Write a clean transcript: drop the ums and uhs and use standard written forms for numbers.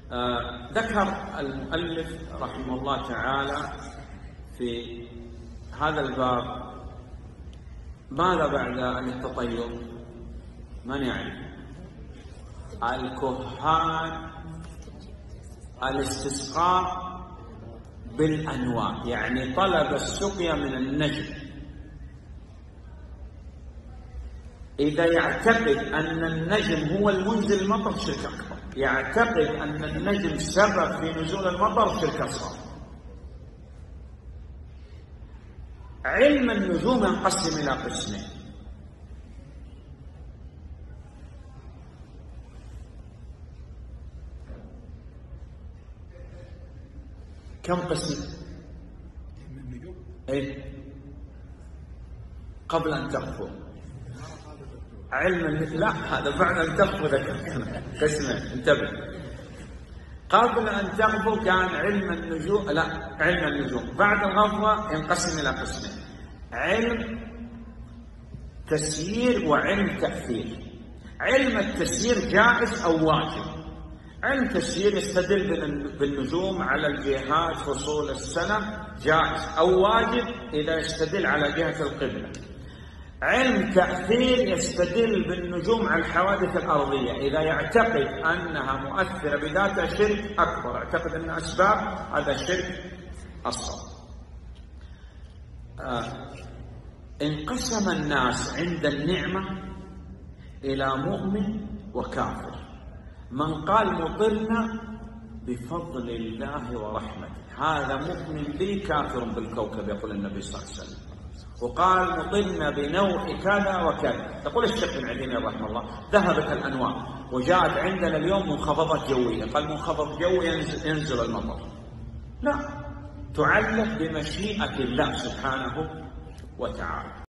ذكر المؤلف رحمه الله تعالى في هذا الباب ماذا بعد عن التطير؟ من يعرف؟ الكهان الاستسقاء بالأنواع، يعني طلب السقيا من النجم. إذا يعتقد أن النجم هو المنزل المطر شرك أكبر، يعتقد أن النجم سبب في نزول المطر شرك أصغر. علم النجوم ينقسم إلى قسمين: كم قسم؟ إيه؟ قبل أن تغفو علم لا، هذا بعد أن تغفو ذكر قسمين، انتبه. قبل أن تغفو كان علم النجوم، لا، علم النجوم. بعد الغفوة ينقسم إلى قسمين: علم تسيير وعلم تأثير. علم التسيير جائز أو واجب. علم تسيير يستدل بالنجوم على الجهات فصول السنة، جائز أو واجب إذا يستدل على جهة القبلة. علم تأثير يستدل بالنجوم على الحوادث الأرضية، إذا يعتقد أنها مؤثرة بذاتها شرك أكبر، يعتقد أنها أسباب، هذا شرك أصغر. انقسم الناس عند النعمة إلى مؤمن وكافر. من قال مطرنا بفضل الله ورحمته هذا مؤمن به كافر بالكوكب، يقول النبي صلى الله عليه وسلم. وقال مطرنا بنوع كذا وكذا. يقول الشيخ بن عثيمين رحمه الله: ذهبت الأنواع وجاءت عندنا اليوم منخفضات جوية. قال منخفض جوي ينزل المطر؟ لا، تعلق بمشيئة الله سبحانه وتعالى.